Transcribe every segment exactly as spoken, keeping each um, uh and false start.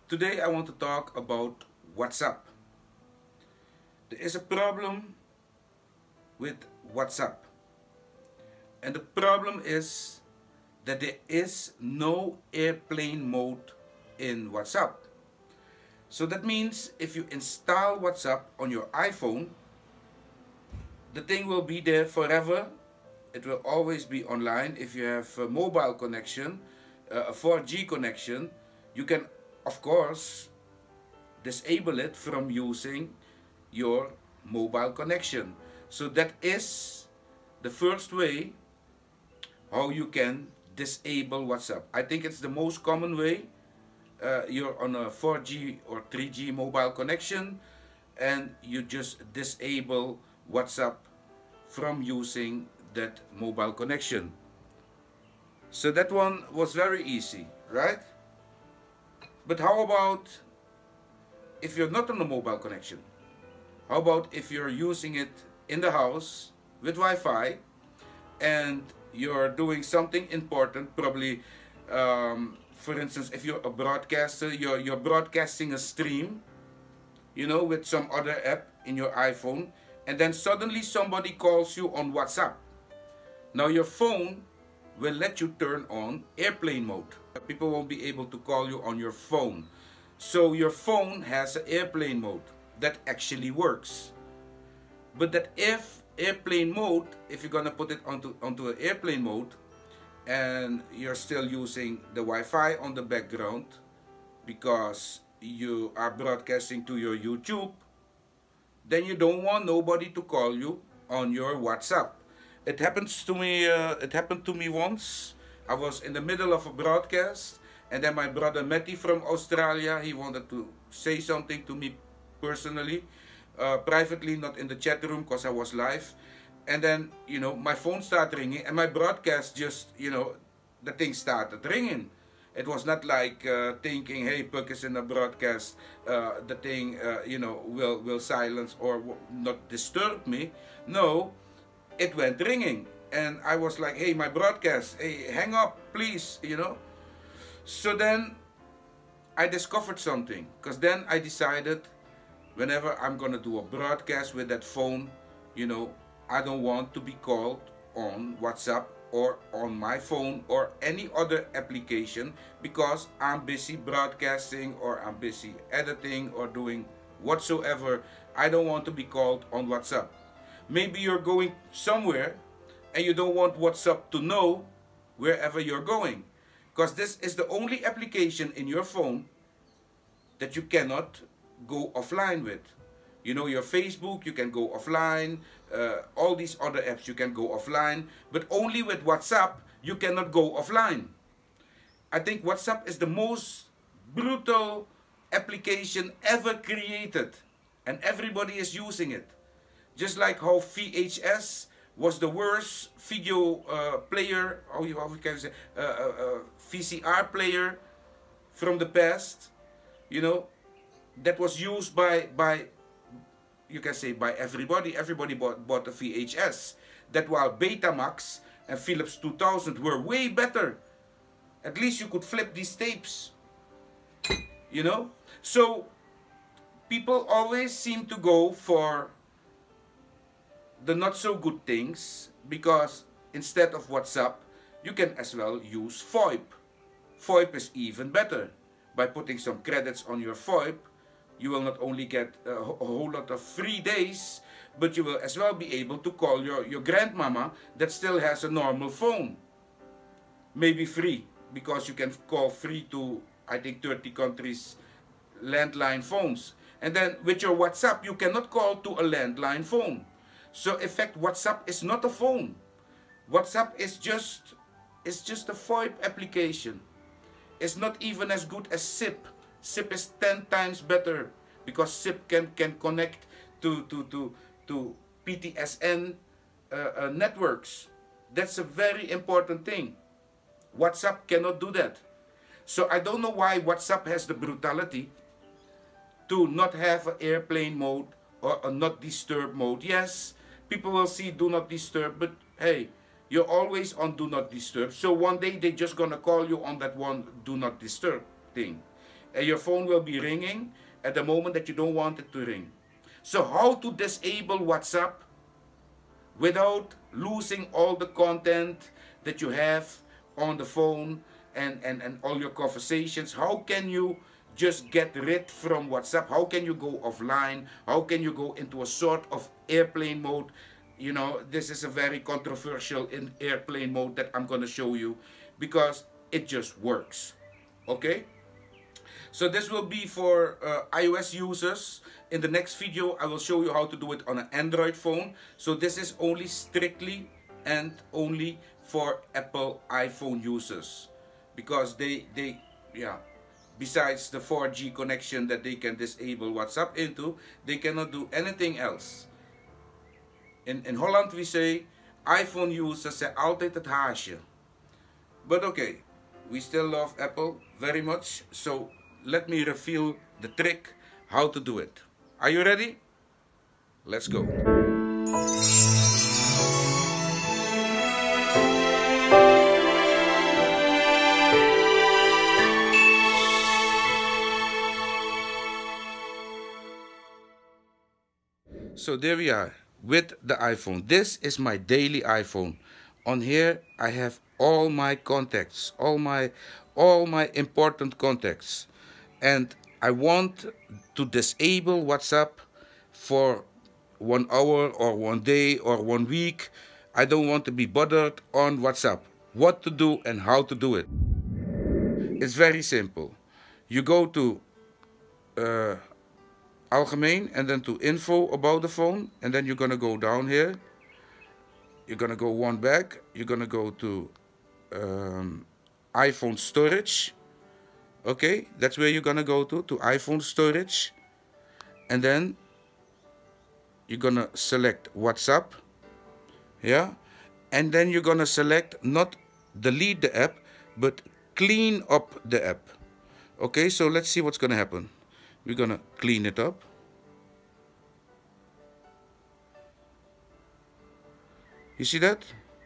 Today I want to talk about WhatsApp. There is a problem with WhatsApp, and the problem is that there is no airplane mode in WhatsApp. So that means if you install WhatsApp on your iPhone, the thing will be there forever. It will always be online. If you have a mobile connection, uh, a four G connection, you can of course disable it from using your mobile connection. So that is the first way how you can disable WhatsApp. I think it's the most common way. Uh, you're on a four G or three G mobile connection and you just disable WhatsApp from using that mobile connection. So that one was very easy, right? But how about if you're not on a mobile connection? How about if you're using it in the house with Wi-Fi and you're doing something important, probably um, for instance, if you're a broadcaster, you're, you're broadcasting a stream, you know, with some other app in your iPhone, and then suddenly somebody calls you on WhatsApp. Now your phone will let you turn on airplane mode. People won't be able to call you on your phone. So your phone has an airplane mode that actually works. But that if airplane mode, if you're gonna put it onto, onto an airplane mode and you're still using the Wi-Fi on the background because you are broadcasting to your YouTube, then you don't want nobody to call you on your WhatsApp. It happens to me. Uh, it happened to me once. I was in the middle of a broadcast, and then my brother Matty from Australia, he wanted to say something to me personally, uh, privately, not in the chat room because I was live. And then, you know, my phone started ringing, and my broadcast just, you know, the thing started ringing. It was not like uh, thinking, hey, Puck is in a broadcast, uh, the thing, uh, you know, will, will silence or not disturb me. No, it went ringing. And I was like, hey, my broadcast, hey, hang up, please, you know. So then I discovered something, because then I decided whenever I'm going to do a broadcast with that phone, you know, I don't want to be called on WhatsApp or on my phone or any other application because I'm busy broadcasting or I'm busy editing or doing whatsoever. I don't want to be called on WhatsApp. Maybe you're going somewhere and you don't want WhatsApp to know wherever you're going, because this is the only application in your phone that you cannot go offline with. You know, your Facebook, you can go offline, uh, all these other apps you can go offline, but only with WhatsApp you cannot go offline. I think WhatsApp is the most brutal application ever created, and everybody is using it. Just like how V H S was the worst video uh, player, how you how we can say, uh, uh, uh, V C R player from the past, you know, that was used by, by you can say by everybody. Everybody bought, bought a V H S. That while Betamax and Philips two thousand were way better. At least you could flip these tapes, you know. So people always seem to go for the not so good things, because instead of WhatsApp you can as well use VoIP. VoIP is even better. By putting some credits on your VoIP, you will not only get a, a whole lot of free days, but you will as well be able to call your, your grandmama that still has a normal phone. Maybe free, because you can call free to, I think, thirty countries landline phones. And then with your WhatsApp, you cannot call to a landline phone. So in fact, WhatsApp is not a phone. WhatsApp is just, it's just a VoIP application. It's not even as good as SIP. SIP is ten times better, because SIP can, can connect to, to, to, to P T S N uh, uh, networks. That's a very important thing. WhatsApp cannot do that. So I don't know why WhatsApp has the brutality to not have an airplane mode or a not disturb mode. Yes, people will see do not disturb, but hey, you're always on do not disturb. So one day they're just gonna call you on that one do not disturb thing. and your phone will be ringing at the moment that you don't want it to ring. So how to disable WhatsApp without losing all the content that you have on the phone and, and, and all your conversations? How can you just get rid from WhatsApp? How can you go offline? How can you go into a sort of airplane mode? You know, this is a very controversial in airplane mode that I'm going to show you, because it just works. Okay? So this will be for uh, iOS users. In the next video, I will show you how to do it on an Android phone. So this is only strictly and only for Apple iPhone users, because they, they, yeah, besides the four G connection that they can disable WhatsApp into, they cannot do anything else. In, in Holland we say, iPhone users zijn altijd het haasje. But okay, we still love Apple very much, so let me reveal the trick how to do it. Are you ready? Let's go. So there we are with the iPhone. This is my daily iPhone. On here I have all my contacts, all my all my important contacts, and I want to disable WhatsApp for one hour or one day or one week. I don't want to be bothered on WhatsApp. What to do and how to do it? It's very simple. You go to uh, Algemeen and then to info about the phone, and then you're gonna go down here. You're gonna go one back. You're gonna go to um, iPhone storage. Okay, that's where you're gonna go to, to iPhone storage. And then you're gonna select WhatsApp. Yeah, and then you're gonna select not delete the app, but clean up the app. Okay, so let's see what's gonna happen. We're gonna clean it up. You see that?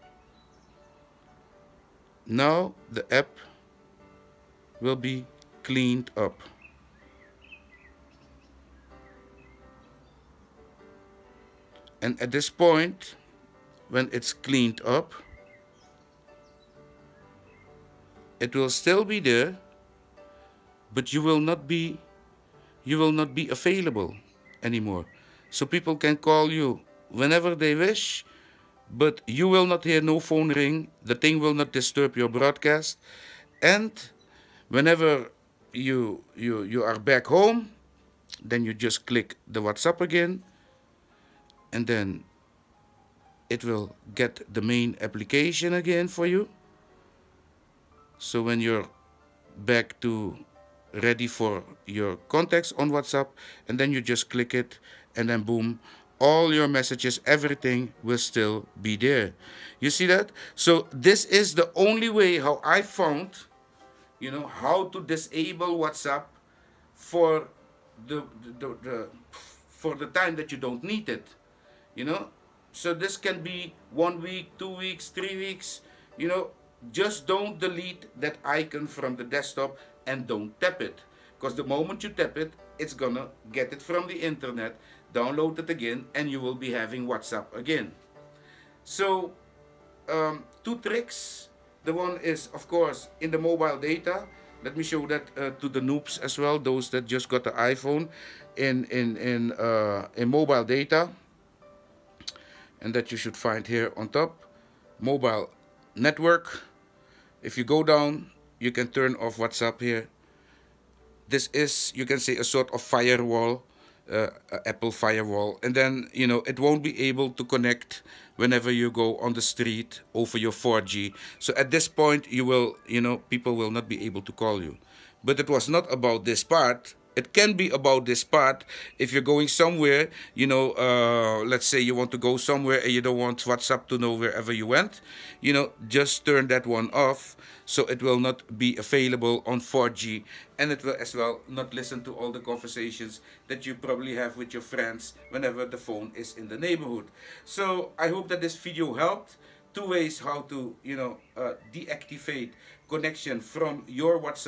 Now the app will be cleaned up. And at this point, when it's cleaned up, it will still be there, but you will not be you will not be available anymore. So people can call you whenever they wish, but you will not hear no phone ring. The thing will not disturb your broadcast. And whenever you you you are back home, then you just click the WhatsApp again, and then it will get the main application again for you. So when you're back to ready for your contacts on WhatsApp, and then you just click it, and then boom, all your messages, everything will still be there. You see that? So this is the only way how I found, you know, how to disable WhatsApp for the, the, the for the time that you don't need it, you know. So this can be one week, two weeks, three weeks, you know. Just don't delete that icon from the desktop and don't tap it, because the moment you tap it, it's gonna get it from the internet, download it again, and you will be having WhatsApp again. So um, two tricks. The one is, of course, in the mobile data. Let me show that uh, to the noobs as well, those that just got the iPhone. In in in uh, in mobile data, and that you should find here on top, mobile network. If you go down, you can turn off WhatsApp here. This is, you can say, a sort of firewall, uh, Apple firewall, and then, you know, it won't be able to connect whenever you go on the street over your four G. So at this point, you will, you know, people will not be able to call you. But it was not about this part. It can be about this part if you're going somewhere, you know, uh, let's say you want to go somewhere and you don't want WhatsApp to know wherever you went, you know, just turn that one off, so it will not be available on four G, and it will as well not listen to all the conversations that you probably have with your friends whenever the phone is in the neighborhood. So I hope that this video helped. Two ways how to, you know, uh, deactivate connection from your WhatsApp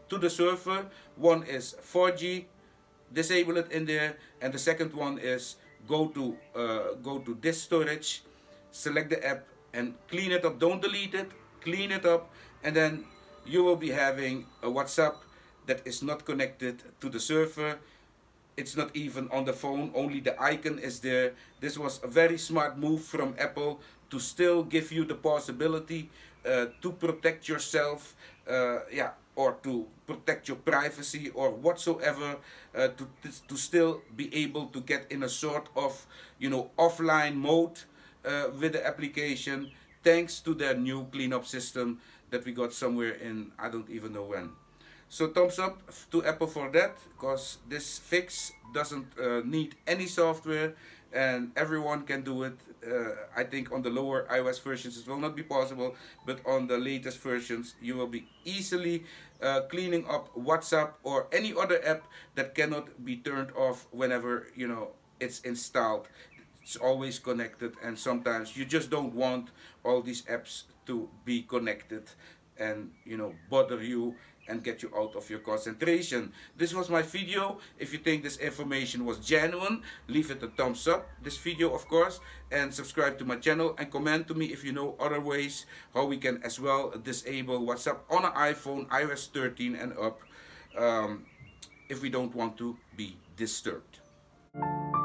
to the server. One is four G, disable it in there, and the second one is go to uh, go to disk storage, select the app and clean it up. Don't delete it, clean it up, and then you will be having a WhatsApp that is not connected to the server. It's not even on the phone, only the icon is there. This was a very smart move from Apple to still give you the possibility uh, to protect yourself, uh, yeah, or to protect your privacy or whatsoever, uh, to, to still be able to get in a sort of, you know, offline mode uh, with the application, thanks to their new cleanup system that we got somewhere in, I don't even know when. So thumbs up to Apple for that, because this fix doesn't uh, need any software and everyone can do it. Uh, I think on the lower iOS versions it will not be possible, but on the latest versions you will be easily uh, cleaning up WhatsApp or any other app that cannot be turned off whenever, you know, it's installed. It's always connected, and sometimes you just don't want all these apps to be connected and, you know, bother you and get you out of your concentration. This was my video. If you think this information was genuine, leave it a thumbs up, this video of course, and subscribe to my channel and comment to me if you know other ways how we can as well disable WhatsApp on an iPhone i O S thirteen and up, um, if we don't want to be disturbed.